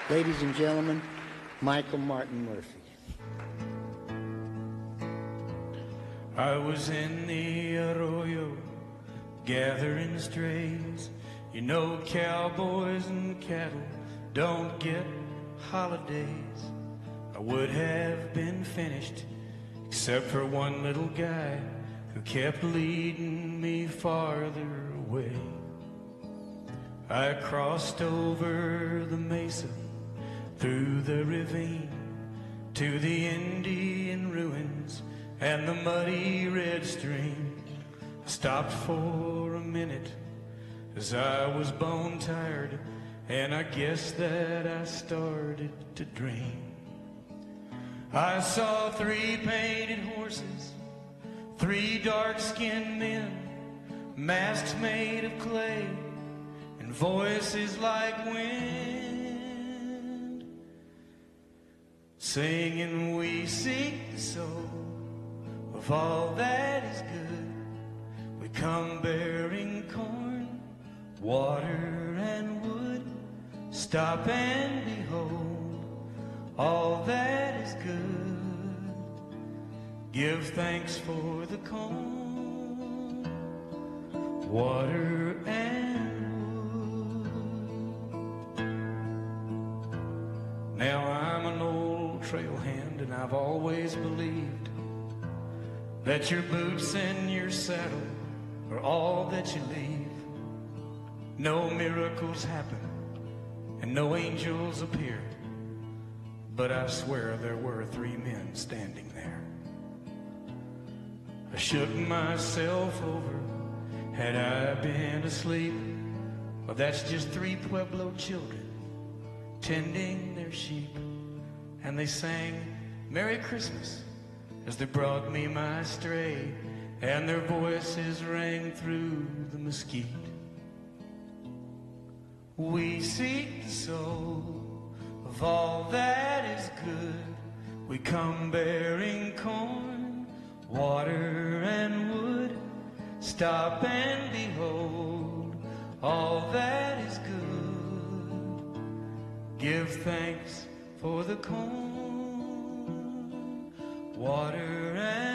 Ladies and gentlemen, Michael Martin Murphey. I was in the arroyo gathering strays. You know, cowboys and cattle don't get holidays. I would have been finished except for one little guy who kept leading me farther away. I crossed over the mesa, through the ravine, to the Indian ruins and the muddy red stream. I stopped for a minute as I was bone tired, and I guess that I started to dream. I saw 3 painted horses, 3 dark-skinned men, masks made of clay, and voices like wind, singing, we seek the soul of all that is good. We come bearing corn, water, and wood. Stop and behold all that is good. Give thanks for the corn, water, and wood. Now I'm an old trail hand, and I've always believed that your boots and your saddle are all that you leave. No miracles happen and no angels appear, but I swear there were 3 men standing there. I shook myself over. Had I been asleep? Well, that's just 3 Pueblo children tending their sheep, and they sang Merry Christmas as they brought me my stray, and their voices rang through the mesquite. We seek the soul of all that is good. We come bearing corn, water, and wood. Stop and behold all that is good. Give thanks for the corn, water, and